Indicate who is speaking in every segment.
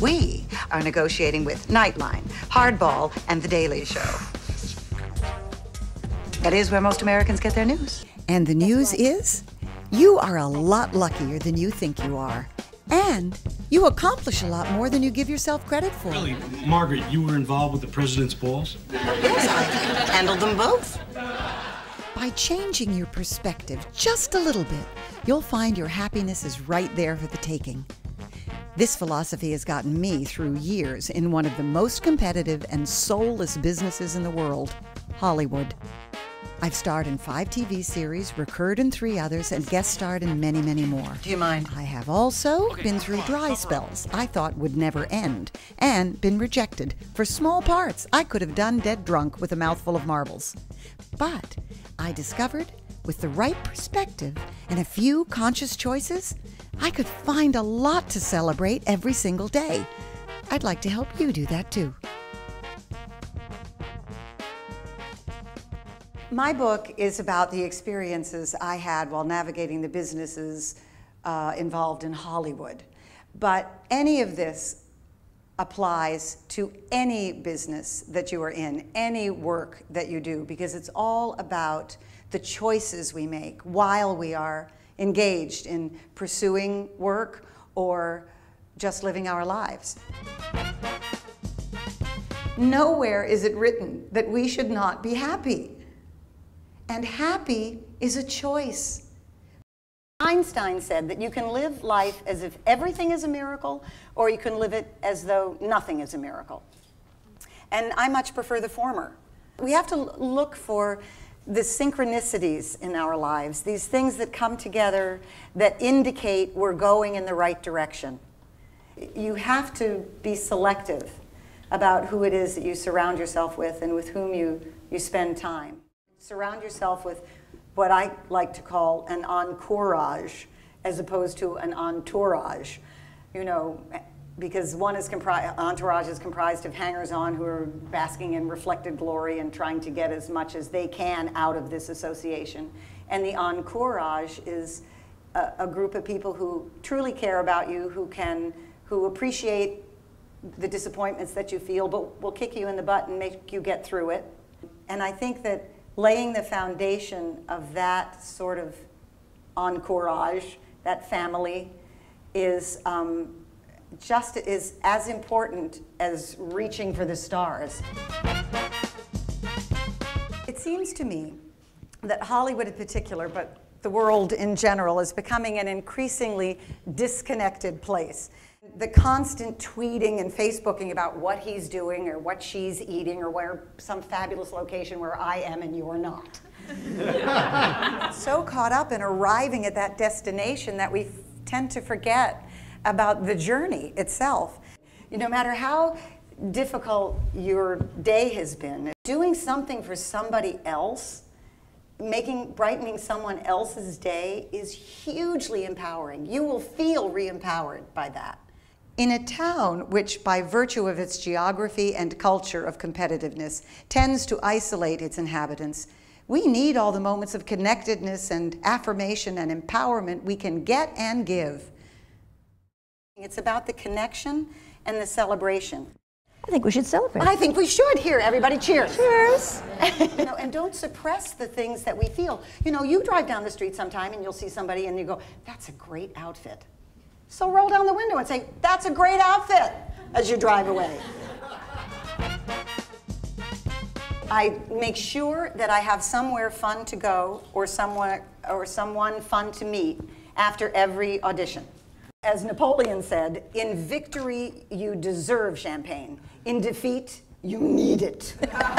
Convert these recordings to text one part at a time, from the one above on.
Speaker 1: We are negotiating with Nightline, Hardball, and The Daily Show. That is where most Americans get their news.
Speaker 2: And the news is, you are a lot luckier than you think you are. And you accomplish a lot more than you give yourself credit for.
Speaker 3: Really? Margaret, you were involved with the president's balls?
Speaker 1: Yes, I handled them both.
Speaker 2: By changing your perspective just a little bit, you'll find your happiness is right there for the taking. This philosophy has gotten me through years in one of the most competitive and soulless businesses in the world, Hollywood. I've starred in 5 TV series, recurred in 3 others, and guest starred in many, many more.
Speaker 1: Do you mind?
Speaker 2: I have also been through dry spells I thought would never end, and been rejected for small parts I could have done dead drunk with a mouthful of marbles. But I discovered, with the right perspective and a few conscious choices, I could find a lot to celebrate every single day. I'd like to help you do that too. My book is about the experiences I had while navigating the businesses involved in Hollywood. But any of this applies to any business that you are in, any work that you do, because it's all about the choices we make while we are engaged in pursuing work or just living our lives. Nowhere is it written that we should not be happy. And happy is a choice. Einstein said that you can live life as if everything is a miracle, or you can live it as though nothing is a miracle. And I much prefer the former. We have to look for the synchronicities in our lives, these things that come together that indicate we're going in the right direction. You have to be selective about who it is that you surround yourself with and with whom you spend time. Surround yourself with what I like to call an encourage as opposed to an entourage. You know, because entourage is comprised of hangers-on who are basking in reflected glory and trying to get as much as they can out of this association. And the encourage is a group of people who truly care about you, who appreciate the disappointments that you feel, but will kick you in the butt and make you get through it. And I think that laying the foundation of that sort of encourage, that family, is just as important as reaching for the stars. It seems to me that Hollywood in particular, but the world in general, is becoming an increasingly disconnected place. The constant tweeting and Facebooking about what he's doing or what she's eating or where some fabulous location where I am and you're not. So caught up in arriving at that destination that we tend to forget about the journey itself. No matter how difficult your day has been, doing something for somebody else, brightening someone else's day is hugely empowering. You will feel re-empowered by that. In a town which, by virtue of its geography and culture of competitiveness, tends to isolate its inhabitants, we need all the moments of connectedness and affirmation and empowerment we can get and give. It's about the connection and the celebration.
Speaker 4: I think we should celebrate.
Speaker 1: I think we should. Here, everybody, cheers.
Speaker 4: Cheers.
Speaker 1: And don't suppress the things that we feel. You drive down the street sometime and you'll see somebody and you go, that's a great outfit. So roll down the window and say, that's a great outfit, as you drive away. I make sure that I have somewhere fun to go or someone fun to meet after every audition. As Napoleon said, in victory, you deserve champagne. In defeat, you need it.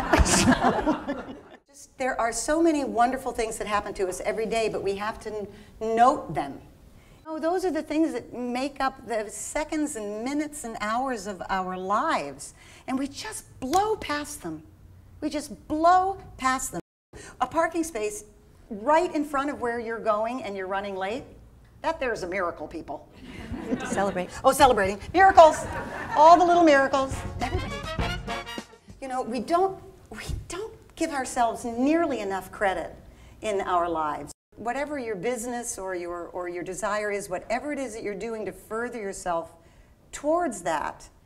Speaker 1: There are so many wonderful things that happen to us every day, but we have to note them. Those are the things that make up the seconds and minutes and hours of our lives. And we just blow past them. We just blow past them. A parking space right in front of where you're going and you're running late, that there's a miracle, people.
Speaker 4: Celebrate.
Speaker 1: Oh, celebrating. Miracles. All the little miracles. Everybody. We don't give ourselves nearly enough credit in our lives. Whatever your business or your desire is, whatever it is that you're doing to further yourself towards that,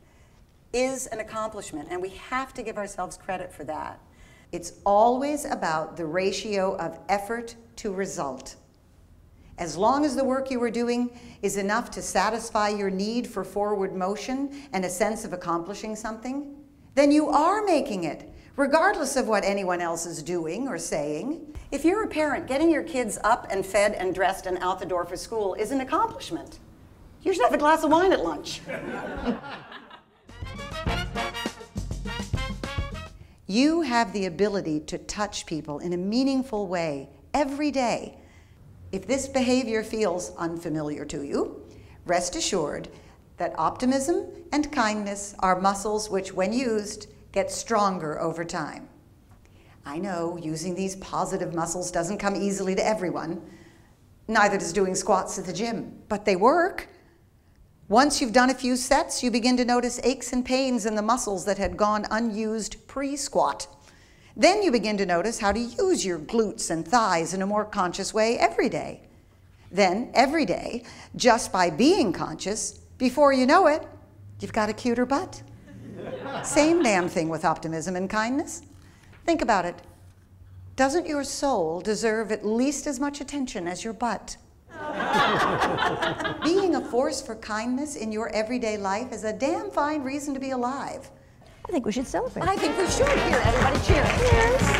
Speaker 1: is an accomplishment, and we have to give ourselves credit for that.
Speaker 2: It's always about the ratio of effort to result. As long as the work you are doing is enough to satisfy your need for forward motion and a sense of accomplishing something, then you are making it, regardless of what anyone else is doing or saying.
Speaker 1: If you're a parent, getting your kids up and fed and dressed and out the door for school is an accomplishment. You should have a glass of wine at lunch.
Speaker 2: You have the ability to touch people in a meaningful way every day. If this behavior feels unfamiliar to you, rest assured that optimism and kindness are muscles which, when used, get stronger over time. I know using these positive muscles doesn't come easily to everyone. Neither does doing squats at the gym, but they work. Once you've done a few sets, you begin to notice aches and pains in the muscles that had gone unused pre-squat. Then you begin to notice how to use your glutes and thighs in a more conscious way every day. Then, every day, just by being conscious, before you know it, you've got a cuter butt. Same damn thing with optimism and kindness. Think about it. Doesn't your soul deserve at least as much attention as your butt? Being a force for kindness in your everyday life is a damn fine reason to be alive.
Speaker 4: I think we should celebrate.
Speaker 1: I think we should. Here, everybody cheer.
Speaker 4: Cheers.